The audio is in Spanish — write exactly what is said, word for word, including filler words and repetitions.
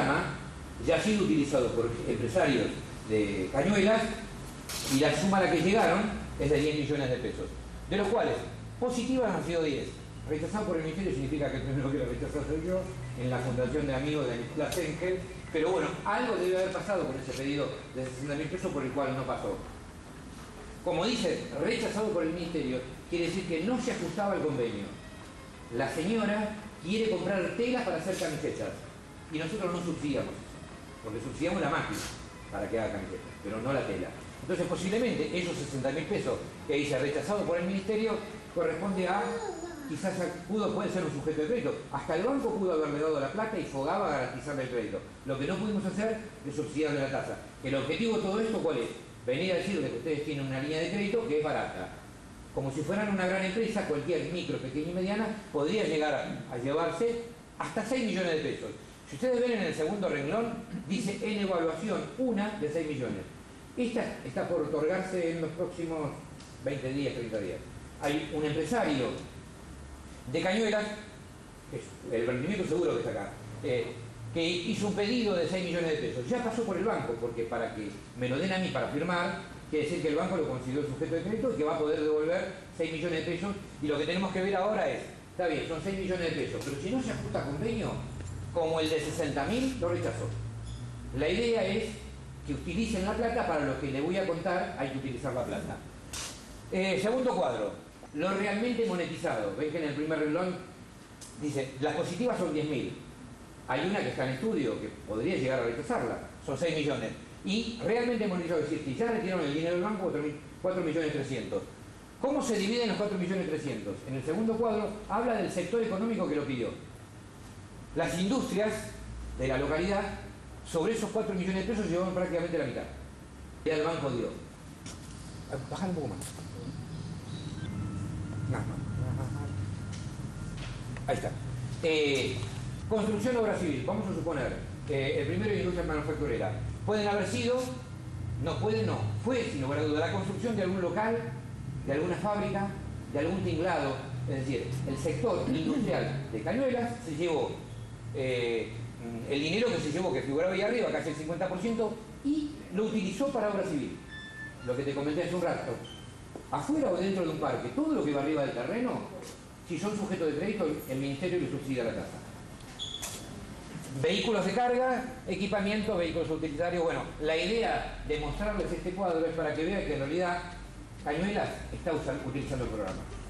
programa ya ha sido utilizado por empresarios de Cañuelas y la suma a la que llegaron es de diez millones de pesos, de los cuales positivas han sido diez. Rechazado por el Ministerio significa que el primero que lo rechazó soy yo, en la Fundación de Amigos de Nicolás Engel, pero bueno, algo debe haber pasado con ese pedido de sesenta mil pesos por el cual no pasó. Como dice, rechazado por el Ministerio, quiere decir que no se ajustaba al convenio. La señora quiere comprar telas para hacer camisetas y nosotros no subsidiamos eso, porque subsidiamos la máquina para que haga camisetas, pero no la tela. Entonces posiblemente esos sesenta mil pesos que dice rechazado por el Ministerio corresponde a, quizás pudo, puede ser un sujeto de crédito, hasta el banco pudo haberle dado la plata y Fogaba garantizarle el crédito. Lo que no pudimos hacer es subsidiarle la tasa. El objetivo de todo esto, ¿cuál es? Venir a decirle que ustedes tienen una línea de crédito que es barata. Como si fueran una gran empresa, cualquier micro, pequeña y mediana podría llegar a, a llevarse hasta seis millones de pesos. Si ustedes ven en el segundo renglón, dice en evaluación una de seis millones. Esta está por otorgarse en los próximos veinte días, treinta días. Hay un empresario de Cañuelas, que es el emprendimiento seguro que está acá, eh, que hizo un pedido de seis millones de pesos. Ya pasó por el banco, porque para que me lo den a mí para firmar, quiere decir que el banco lo consideró sujeto de crédito y que va a poder devolver seis millones de pesos. Y lo que tenemos que ver ahora es, está bien, son seis millones de pesos, pero si no se ajusta a convenio, como el de sesenta mil, lo rechazó. La idea es que utilicen la plata para lo que le voy a contar, hay que utilizar la plata. Eh, segundo cuadro, lo realmente monetizado. Ven que en el primer renglón dice, las positivas son diez mil. Hay una que está en estudio, que podría llegar a rechazarla, son seis millones. Y realmente monetizado, es decir, que ya retiraron el dinero del banco, cuatro millones trescientos. ¿Cómo se dividen los cuatro millones trescientos? En el segundo cuadro habla del sector económico que lo pidió. Las industrias de la localidad, sobre esos cuatro millones de pesos, llevaban prácticamente la mitad. Y el banco dio. Bajar un poco más. No, no. Ahí está. Eh, construcción obra civil, vamos a suponer, eh, el primero es industria manufacturera. Pueden haber sido, no pueden, no, fue sin lugar a duda la construcción de algún local, de alguna fábrica, de algún tinglado. Es decir, el sector industrial de Cañuelas se llevó eh, el dinero que se llevó, que figuraba ahí arriba, casi el cincuenta por ciento, y lo utilizó para obra civil. Lo que te comenté hace un rato. Afuera o dentro de un parque, todo lo que va arriba del terreno, si son sujetos de crédito, el Ministerio le subsidia la tasa. Vehículos de carga, equipamiento, vehículos utilitarios. Bueno, la idea de mostrarles este cuadro es para que vean que en realidad Cañuelas está usando, utilizando el programa.